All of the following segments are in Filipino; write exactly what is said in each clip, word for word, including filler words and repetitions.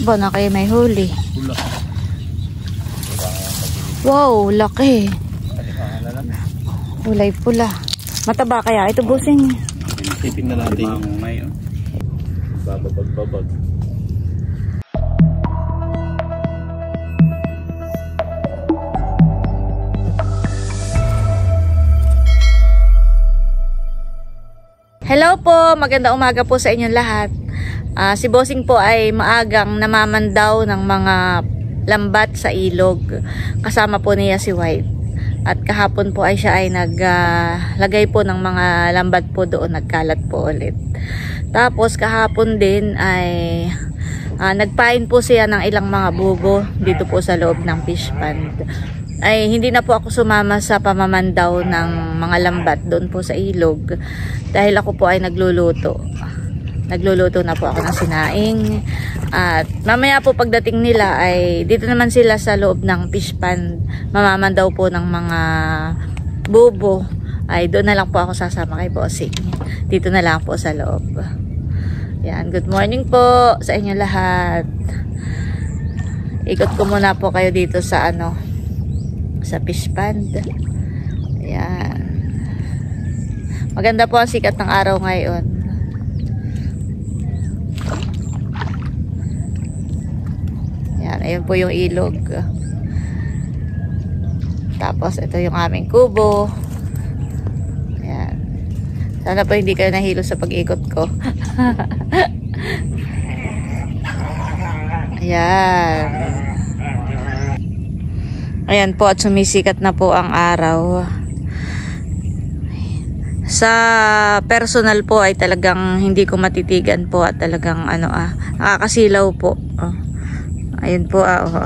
Ba na kayo may huli? Wow, laki. Kulay pula. Mataba kaya ito, bossing? Isipin na natin yung ngayon. Bababag-babag. Hello po, magandang umaga po sa inyong lahat. Uh, si Bossing po ay maagang namamandaw ng mga lambat sa ilog. Kasama po niya si White. At kahapon po ay siya ay naglagay uh, po ng mga lambat po doon, nagkalat po ulit. Tapos kahapon din ay uh, nagpain po siya ng ilang mga bubo dito po sa loob ng fish pond. Ay hindi na po ako sumama sa pamamandaw ng mga lambat doon po sa ilog dahil ako po ay nagluluto. Nagluluto na po ako ng sinaing. At mamaya po pagdating nila ay dito naman sila sa loob ng fish pond. Mamamandaw po ng mga bubo. Ay doon na lang po ako sasama kay Bossing. Dito na lang po sa loob. Yan, good morning po sa inyo lahat. Ikot ko muna po kayo dito sa ano, sa fish pond. Ayan. Maganda po ang sikat ng araw ngayon. Ayan, ayun po yung ilog. Tapos ito yung aming kubo. Ayan. Sana po hindi kayo nahilo sa pag-ikot ko. Ayan. Ayan po at sumisikat na po ang araw. Sa personal po ay talagang hindi ko matitigan po at talagang ano ah, nakakasilaw po. Oh. Ayun po ah. Oh.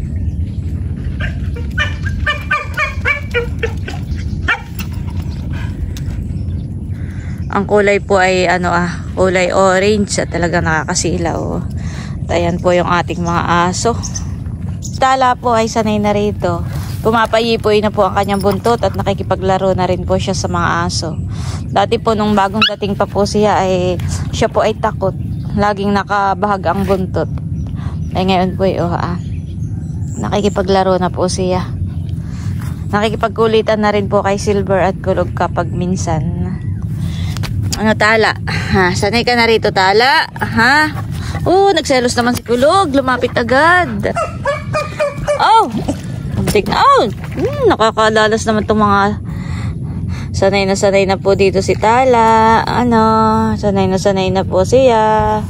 Ang kulay po ay ano ah, kulay orange at talagang nakakasilaw. At ayan po yung ating mga aso. Tala po ay sanay na rito. Pumapayipoy na po ang kanyang buntot at nakikipaglaro na rin po siya sa mga aso. Dati po nung bagong dating pa po siya ay siya po ay takot. Laging nakabahag ang buntot. Ay ngayon po ay oh, ah, nakikipaglaro na po siya. Nakikipagkulitan na rin po kay Silver at Kulog kapag minsan. Ano Tala? Ha, sanay ka na rito Tala? Ha? Oh, nagselos naman si Kulog. Lumapit agad. Oh! Tignan. Oh! Hmm, nakakalalas naman itong mga sanay na sanay na po dito si Tala. Ano? Sanay na sanay na po siya.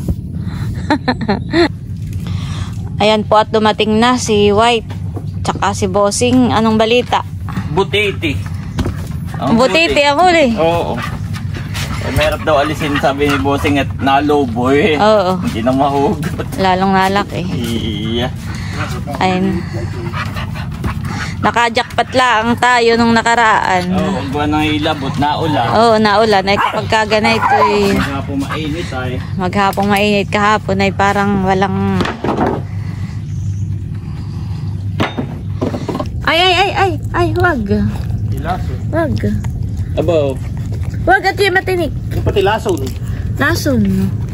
Ayan po at dumating na si White. Tsaka si Bossing. Anong balita? Butiti. Ang Butiti ang huli. Oo. Eh, merap daw alisin sabi ni Bossing at nalobo eh. Oo. Hindi na mahugot. Lalong nalaki. Iya. Ayun. Nakajakpat lang tayo nung nakaraan. Oo, oh, gawa ng ilabot, naulan. Oo, naulan. Ay kapag kaganay ito eh. Maghapong mainit ay. Maghapong mainit kahapon ay parang walang... Ay, ay, ay, ay, ay, huwag. Ilaso. Huwag. Aba. Huwag at yung matinik. Yung pati lason. Lason.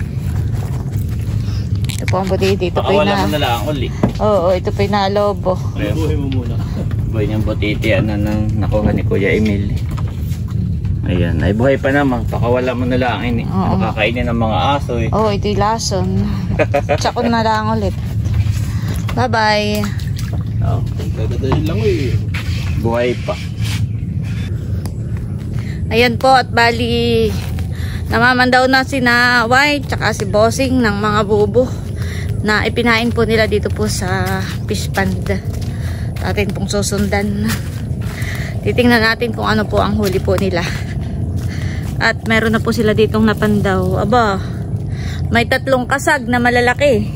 Ito po ang butiti. Ito po yung na... mo na lang uli. Oo, ito po yung nalobo. Buhay mo muna. Buhay niyang butiti. Ano nang nakuha ni Kuya Emil. Ayan. Ay buhay pa naman. Pakawala mo na lang. Ini. Nakakainin ng mga aso eh. Oo, ito yung lason. Tsakon na lang ulit. Bye-bye. Okay. Dadalhin lang eh. Buhay pa. Ayan po at bali namamandaw na si na White tsaka si Bossing ng mga bubo na ipinain po nila dito po sa fish pond. Atin pong susundan. Titingnan natin kung ano po ang huli po nila. At meron na po sila ditong napandaw. Aba, may tatlong kasag na malalaki.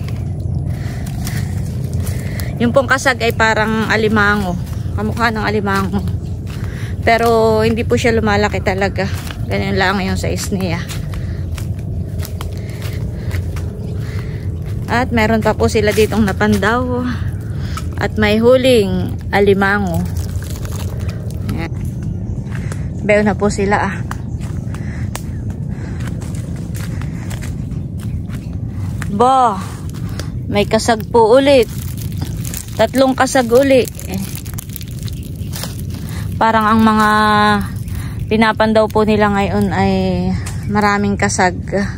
Yung pong kasag ay parang alimango. Kamukha ng alimango. Pero hindi po siya lumalaki talaga. Ganyan lang yung size niya. At meron pa po sila ditong napandaw. At may huling alimango. Ayan. Bayo na po sila ah. Ba, May kasag po ulit. Tatlong kasag uli. Eh. Parang ang mga pinapandaw po nila ngayon ay maraming kasag.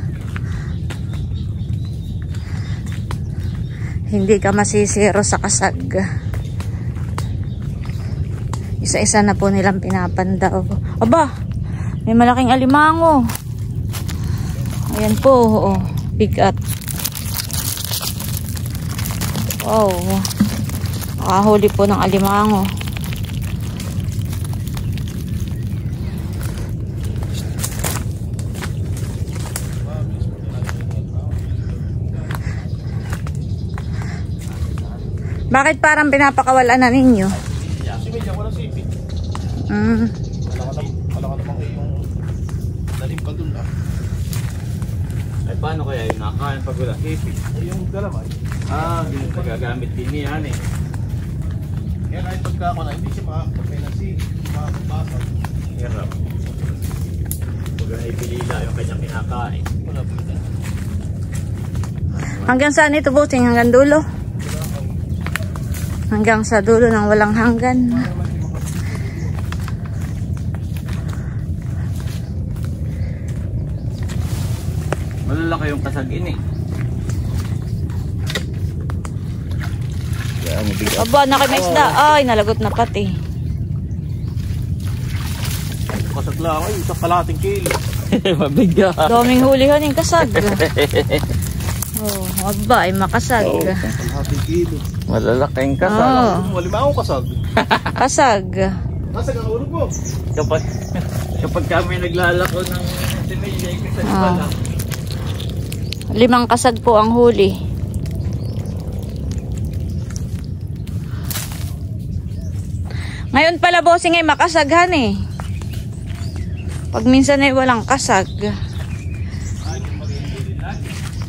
Hindi ka masisiro sa kasag. Isa-isa na po nilang pinapandaw. Aba, may malaking alimango. Ayan po, oh, bigat. Wow. Nakahuli po ng alimango. Bakit parang pinapakawalan na ninyo? Si Media, walang sipit. Mm. Malaka naman kayo yung dalim pa dun ah. Ay paano kaya yung nakain pag wala sipit? Ay, yung galamay. Ah, hindi mo gagamit din yan eh. Kaya kahit pagka ako na, hindi siya makakapagpay na si makakapasag. Hirap. Pag naipilila yung kanyang kinakain. Wala po ito. Hanggang saan ito, Bossing? Hanggang dulo? Hanggang sa dulo ng walang hanggan. Malalaki yung kasagin eh. Yan, mabigat. Aba, nakimaisda. Ay, nalagot na pati. Kasag lang ay, isang kalating kilo. Mabigat. Daming hulihan yung kasag. Oh, aba, ay makasag. Oo, isang kalating kilo. Malalaking kasag. Oh. Walima akong kasag. Kasag. Kasag ang ulog mo. Kapag, kapag kami naglalako ng sinilya, yung kasag Ah. pala. Limang kasag po ang huli. Ngayon pala, Bossing, ay makasaghan eh. Pag minsan ay walang kasag. Ay, yung mag-hindi rin lagi.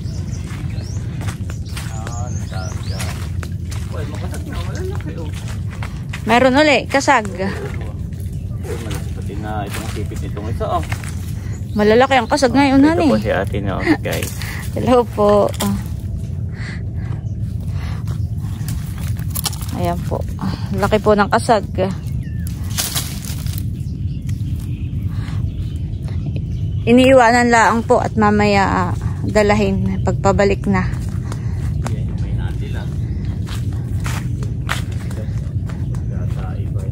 Ah, nagsaga. Uy, makasag na, malalaki oh. Meron uli, kasag. Uy, malaki pati na itong sipit nitong isa oh. Malalaki ang kasag ngayon, Ito honey. po si ate na oh, guys. Hello po. Ah. Ayan po. Ah, laki po ng kasag. Iniiwanan lang po at mamaya ah, dalahin pagpabalik na. Yan yung may nati lang. Gatay ba?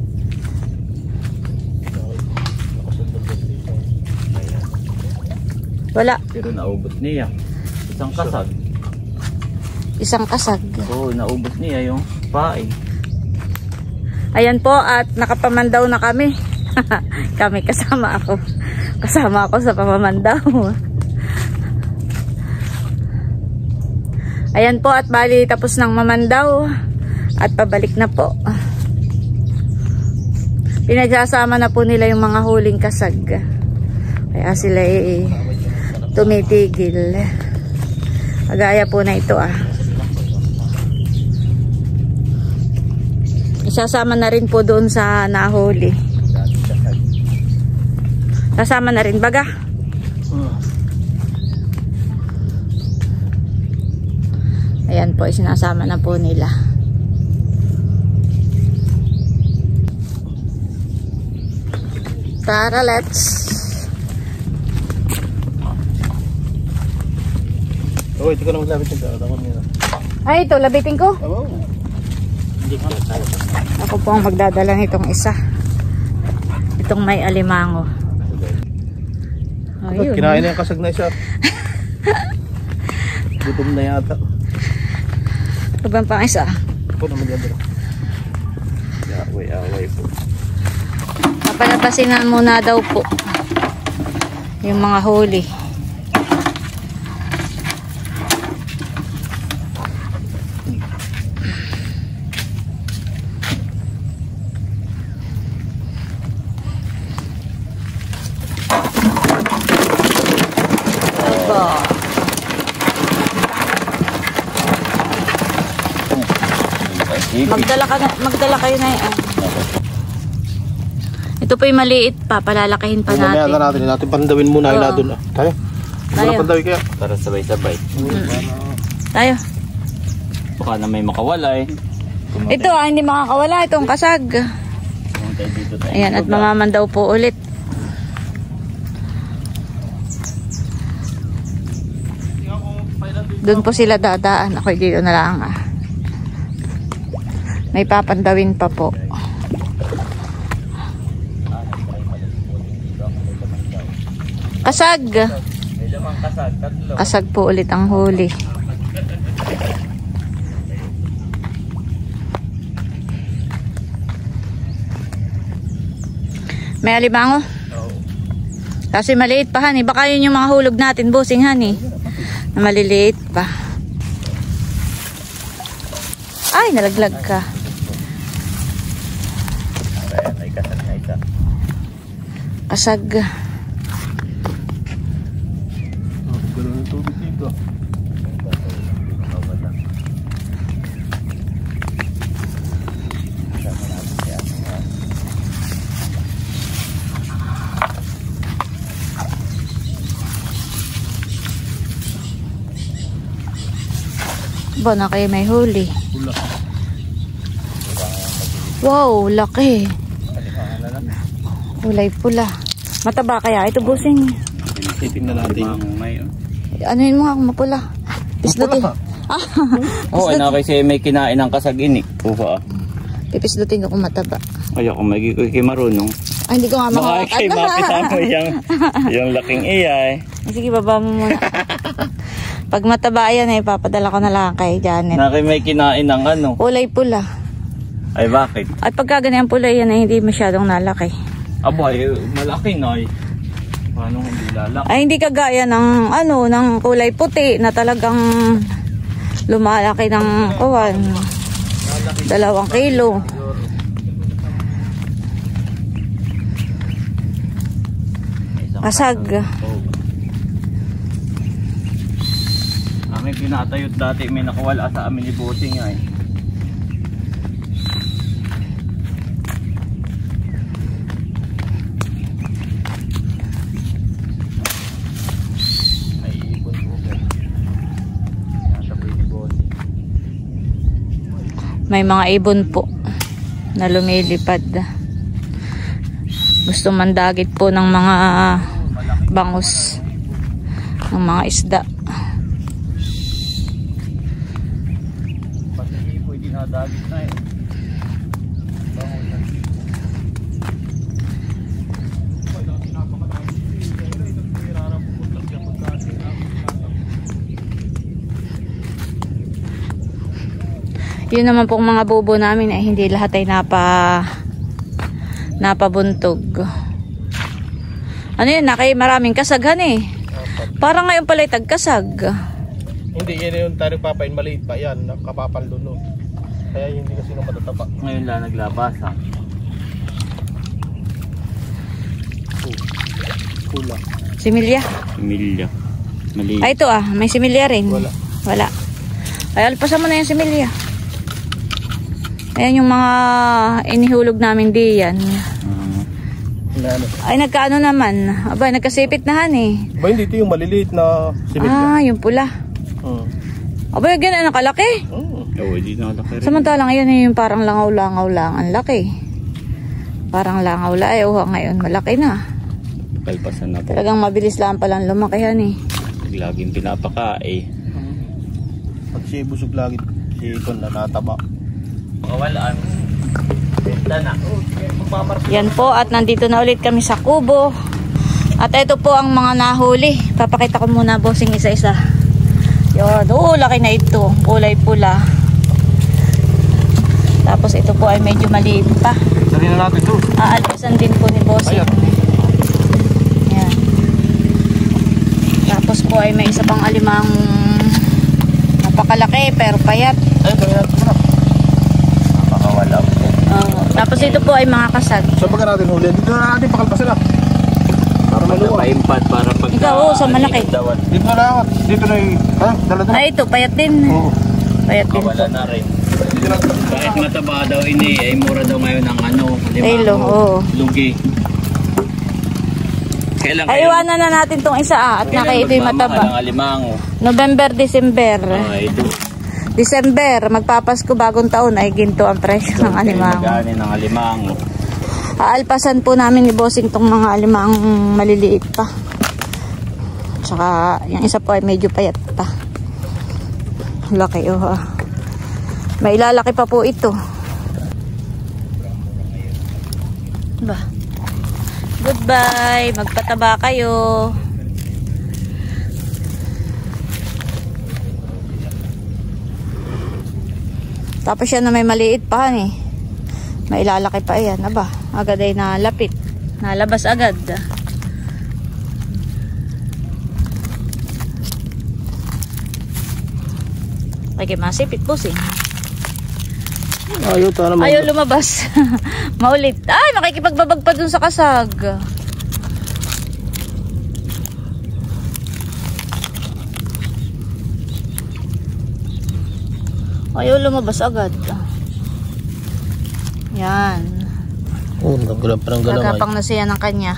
Wala. Pero naubos niya. Isang kasag. Isang kasag. Oo, naubos niya yung pae. Ayan po at nakapamandaw na kami. Kami kasama ako. Kasama ako sa pamamandaw. Ayan po at bali tapos ng mamandaw at pabalik na po. Pinagsasama na po nila yung mga huling kasag. Kaya sila eh, tumitigil. Agaya po na ito ah. Isasama na rin po doon sa nahuli. Kasama na rin baga. Ayan po, isinasama na po nila. Tara, let's. Oo, ito ka naman labit yung tawag nila. Ay, ito, labitin ko. Oo. Hindi ka tayo. Ako po ang magdadala nitong isa. Itong may alimango. Ayun. Kinain na yung kasag na isa. Gutom na yata. Ito ba pang isa? Ako naman yan dito. Away-away po. Papalapasin na muna daw po yung mga huli. Magdala ka na, magdala kayo na yan. Ito po yung maliit pa, palalakahin pa Mamaya natin. na natin, natin pandawin muna Oo. yun na doon. Tayo. Hindi Tayo. na pandawin kaya. Para sabay-sabay. Tayo. Baka na may makawalay. Pumatay. Ito ah, hindi makakawala itong kasag. Pumatay dito tayo. Ayan, at mamamandaw po ulit. Doon po sila dadaan. Ako dito na lang ah. May papandawin pa po. Kasag. May lamang kasag, tatlo. Kasag po ulit ang huli. May alimango? Oo. Kasi maliit pa han eh. Baka yun yung mga hulog natin, bossing han eh. Na maliliit pa. Ay, nalaglag ka. Ayan, may kasag na isa. Kasag. Gano'n ang tubig dito. Ba na kayo may huli. Pula. Wow, laki. Kulay pula. Mataba kaya ito, bossing. Isipin na natin. Ano yun mo nga kung mapula? Pislutin. Ah, Oo, oh, kasi may kinain ng kasag inik. Uha. pipislutin ko kung mataba. Ay, ako magiging marunong. Ay, hindi ko nga Baka kay makawakan. mapisa mo yung, yung laking iyay. Sige, baba mo muna. Pag mataba yan, eh, papadala ko na lang kay Janet. Naki may kinain ng ano. Kulay pula. Ay, bakit? At pagka ganyan pula yan, ay hindi masyadong nalaki. Aba, eh, malaki na eh. Paano hindi lalaki? Ay, hindi kagaya ng, ano, ng kulay puti na talagang lumalaki ng kawan. Dalawang kilo. Kasag. May pinatayot dati, may nakawala sa amin ni Bossing ay. May ibon po ba? Natapoy ni Bossing. May mga ibon po na lumilipad. Gusto mandagit po ng mga bangus, ng mga isda. Dagit na eh. Yun naman pong mga bubo namin ay eh, hindi lahat ay napa napabuntog. Ano yun, nakay maraming kasaghan eh. Parang ngayon pala tagkasag. Hindi, yan yung tayo papain, maliit pa yan, nakapapal doon. Kaya hindi kasi nung matatapa. Ngayon lang naglabas ha. Pula. Similya. Similya. Mali. Ay ito ah, may similya rin. Wala. Wala. Ay alpasan mo na yung similya. Ayan yung mga inihulog namin diyan. Ano? Ay nagkaano naman. Aba, nagkasipit na han eh. Ba hindi ito yung maliliit na similya? Ah, yung pula. Hmm. Aba, yung ganun, nakalaki. Hmm. Oo, di na laki rin. Samantalang yun yung parang langaw-langaw lang. Ang laki. Parang langaw lang. Ay, oh, ngayon malaki na. Kalpasan na po. Talagang mabilis lang palang lumaki yan eh. Laging pinapakain. Pag siya busog lagi, si Kon na nataba. Makawalaan. Benta na. Yan po, at nandito na ulit kami sa kubo. At ito po ang mga nahuli. Papakita ko muna, bossing, isa-isa. Yun, oh, laki na ito. Kulay pula. Tapos ito po ay medyo maliit pa. Dali na natin ito. Aalpasan din po ni bossing. Yan. Tapos po ay may isa pang alimang napakalaki pero payat. Ayun, dali natin ito. Napakawala po. Oh, tapos ito po ay mga kasag. So pagka natin huli, dito na natin pakalpasan na. Para maluwa. Paimpad para pag... Ikaw, oh, sa malaki. Dito na lang. Dito na yung... Ha? Dala na. Ay, ito, payat din. Oo. Payat din po. Mawala na rin. Dito na. Kahit mataba daw ini, ay mura daw ngayon ang ano, Elo, oo. lugi. Kailan Ay, iwanan na natin tong isa ah. At naka ito yung mataba. Ang alimango. November, December. Ah, ito. December, magpapasko bagong taon ay ginto ang presyo ng alimango. Magani ng alimango. Aalpasan po namin ni Bossing tong mga alimang maliliit pa. Tsaka yung isa po ay medyo payat pa. Laki oh. May ilalaki pa po ito. Ba. Goodbye. Magpataba kayo. Tapos yan na may maliit pa eh. May ilalaki pa yan. Aba, agad ay nalapit. Nalabas agad. Okay, masipit po si. Ayaw ta naman. Ayaw lumabas. Maulit. Ay, makikipagbabag pa dun sa kasag. Ayaw lumabas agad. Yan. Oh, nagulap pa ng galamay. Nagapang na siya ng kanya.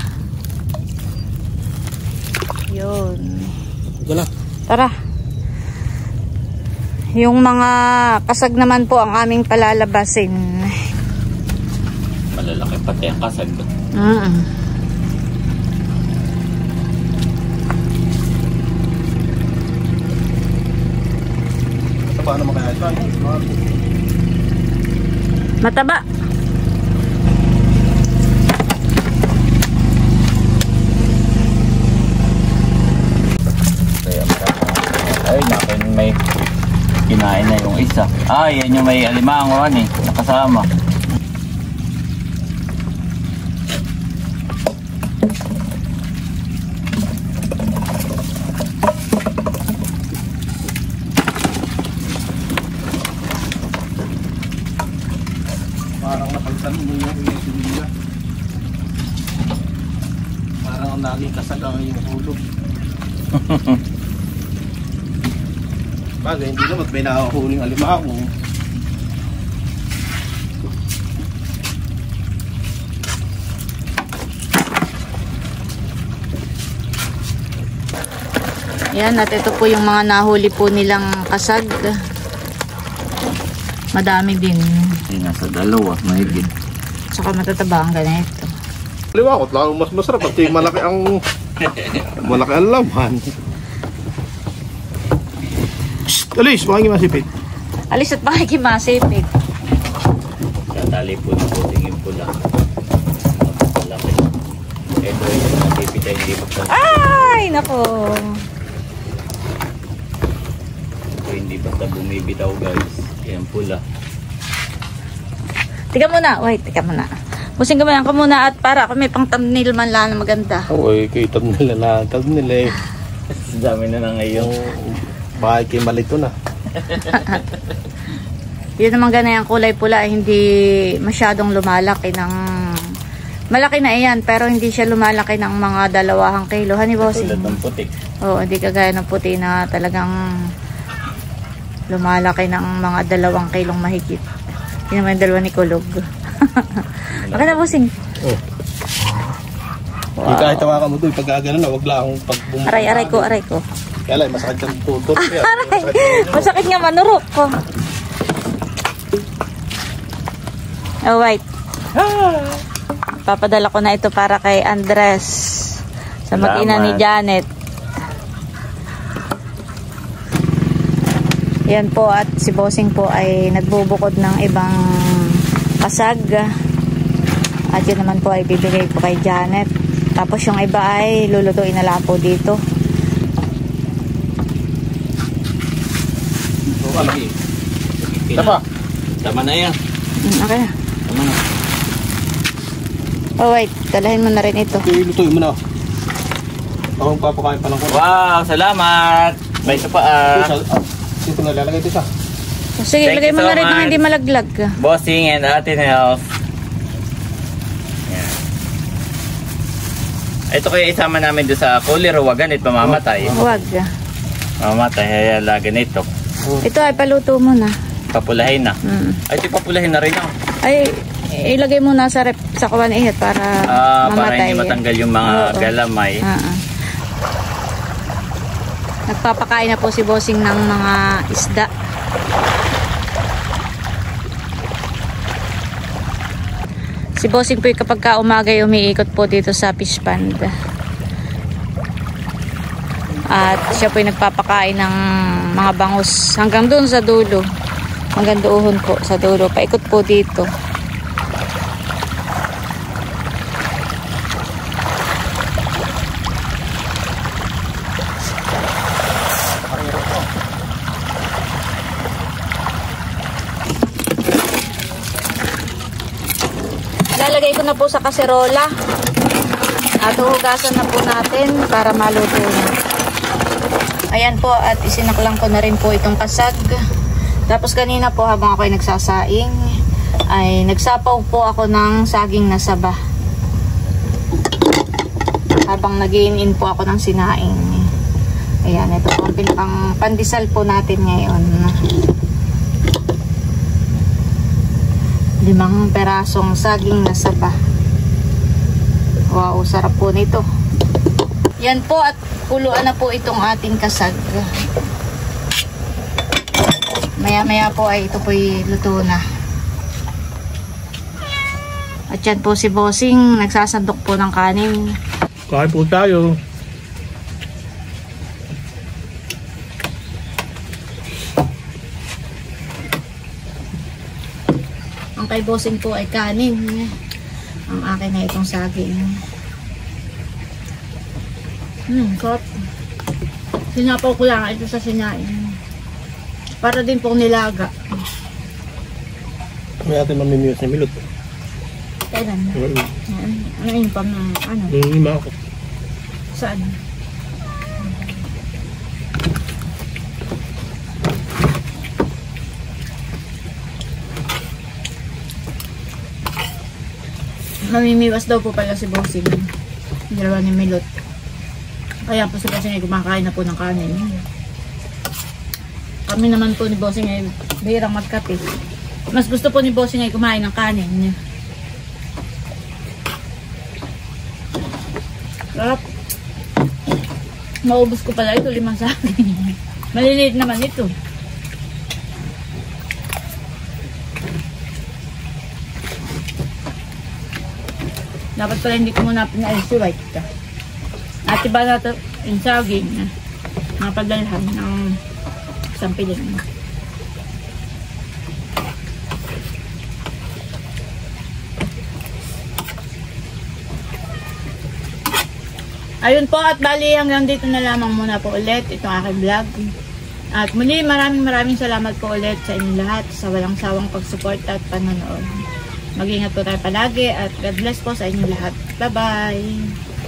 Yun. Gala. Tara. Yung mga kasag naman po ang aming palalabasin. Malalaki pati ang kasag. Mm-mm. Paano makaya ito? Mataba. Ay, nakin may kinain na yung isa. Ah, yan yung may alimango eh, nakasama. Parang napagsan mo yung inusuliya. Parang ang naging kasagang yung hulog. Bagay, hindi naman may nakahuling alimango. Yan, at ito po yung mga nahuli po nilang kasag. Madami din. Ay, nasa dalawa, mahigit. Saka matataba ang ganito. Liwakot lang, mas masarap pati malaki ang malaki ang laman. Shhh! Alis, makikita masipit. Alis at makikimasipit. Tatali po ng puting yung pula. Malaki. Ito yung matipid ay hindi basta. Ay, nako. Ito hindi basta bumibitaw guys. Yan pula. Tika muna, wait, tika muna. Busing ka ka muna at para kung may pang thumbnail man lang na maganda. Uy, kita nila na, tab nila eh. Dami na na ngayon. Bakit kayo malito na? Yun naman gana yung kulay pula, hindi masyadong lumalaki ng... Malaki na iyan, pero hindi siya lumalaki ng mga dalawahang kilo. Hani bossing? Tulad ng putik. Oo, hindi kagaya ng puti na talagang lumalaki ng mga dalawang kilong mahigit. Yun naman yung dalawa ni Kulog. Okay na bossing? Oh. Wow. Hindi kahit tawakan mo ito, pag gagano na, wag lang pag bumukha. Aray, aray ko, aray ko. Kaya lang, masakit yung tutor. Aray, masakit nga manurok ko. Oh, wait. Papadala ko na ito para kay Andres sa mag-ina ni Janet. Yan po, at si Bossing po ay nagbubukod ng ibang kasag. At yun naman po ay bibigay po kay Janet. Tapos yung iba ay lulutuin na lang po dito. So, ano eh? Tapa? Tama na yan. Mm, okay na. Tama na. Oh wait, dalahin mo na rin ito. Okay, lutuin mo na. Ako papakain pa lang ko. Wow, salamat! May isa pa ah. Dito na lalagay ito siya. Sige, Thank ilagay you mo so na rin much. ng hindi malaglag. Bossing and Ate Health. Yan. Ito kaya isama namin doon sa cooler, huwag ganit, mamamatay. Huwag. Mamamatay, kaya lagi nito. Ito ay paluto mo na. Papulahin na. Mm. Ay, ito papulahin na rin oh. Ay, ilagay mo na sa rep sa kawan ihat para Ah, para mamatay. hindi matanggal yung mga Oo. galamay. Ah, ah. Nagpapakain na po si Bossing ng mga isda. Si Bossing po kapag ka umaga ay umiikot po dito sa fish pond. At siya po ay nagpapakain ng mga bangus hanggang doon sa dulo. Hanggang doon po sa dulo. Paikot po dito. Lalagay ko na po sa kaserola at huhugasan na po natin para maluto na. Ayan po, at isinaklang ko na rin po itong kasag. Tapos kanina po habang ako ay nagsasaing ay nagsapaw po ako ng saging na saba habang nag-in-in po ako ng sinaing. Ayan, ito po ang pinakang pandesal po natin ngayon. Limang perasong saging na saba. Wow, sarap po nito. Yan po, at kuluan na po itong ating kasag. Maya maya po ay ito po'y luto na. At yan po si Bossing nagsasandok po ng kanin. Kain po tayo. Ang kay Bossing po ay kanin. Ang akin na itong saging. Hmm, sarap. Sinapaw ko lang ito sa sinain. Para din pong nilaga. May ating mamimiyos na milot. Kailan? Mm. Ano yun pa na ano? Lima ako. Saan? Mamimiwas daw po pala si Bossing. Dalawa ni Milot. Kaya po si Bossing ay kumakain na po ng kanin. Kami naman po ni Bossing ay bihirang magkape. Mas gusto po ni Bossing ay kumain ng kanin. Sarap. Maubos ko pala ito, limang saging. Maliliit naman ito. Dapat pala hindi ko muna pinaalis si White. At iba natin yung saging na napadalhan ng isang piling. Ayun po, at bali hanggang dito na lamang muna po ulit itong aking vlog. At muli maraming maraming salamat po ulit sa inyong lahat sa walang sawang pagsupport at panonood. Mag-ingat po tayo palagi at God bless po sa inyong lahat. Bye bye!